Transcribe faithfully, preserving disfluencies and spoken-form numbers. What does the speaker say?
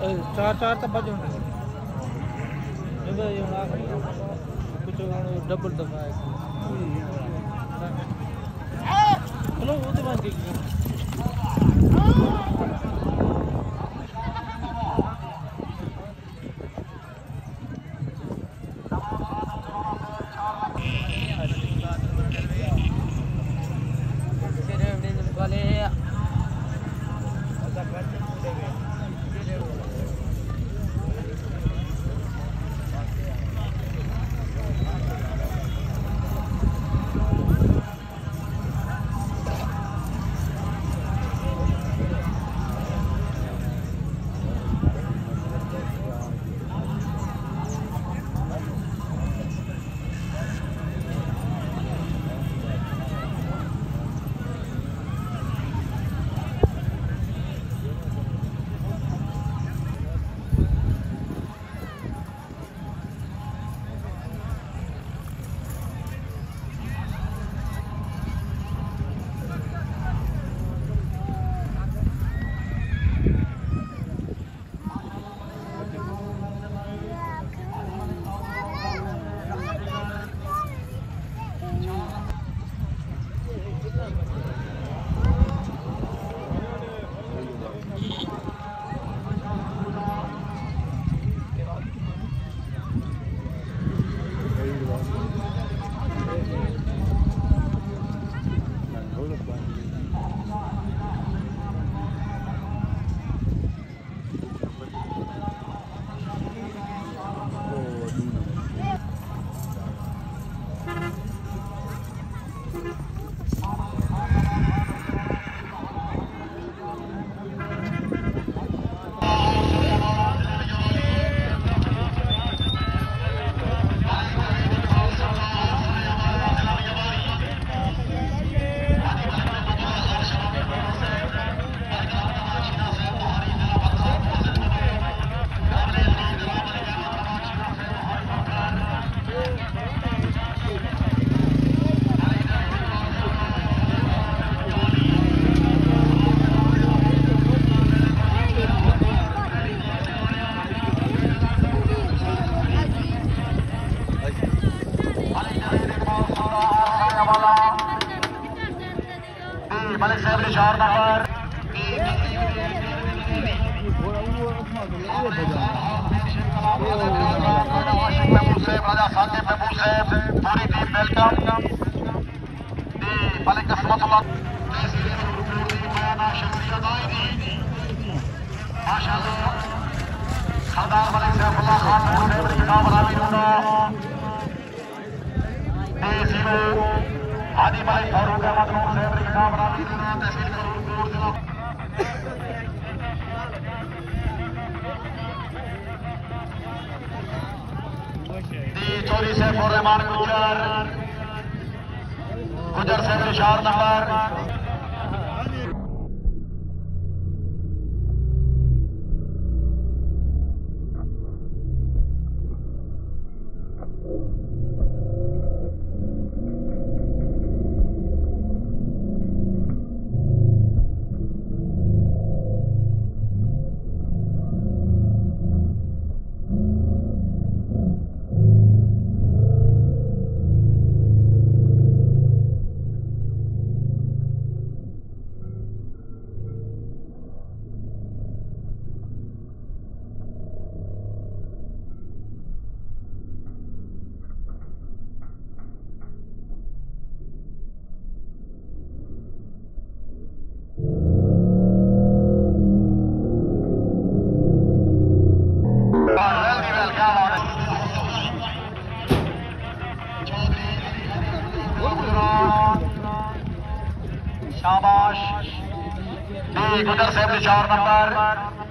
चार चार तो बज होंगे कुछ डबल दफा है चलो वो तो बात मलिक साहब ने चार नंबर राजा साकिब महमूद साहब पूरी टीम वेलकम मलिक किस्मतुल्लाह माशाअल्लाह सरदार मलिक सैफुल्लाह खान साहब के नाम रावी होना जीरो हादी भाई फारूक अहमद नूर साहब के नाम रावी होना तहसील करूर जिला चौधरी सैफुर रहमान गुजर गुजर साहब चार नंबर शाबाश गुजर साहब चार नंबर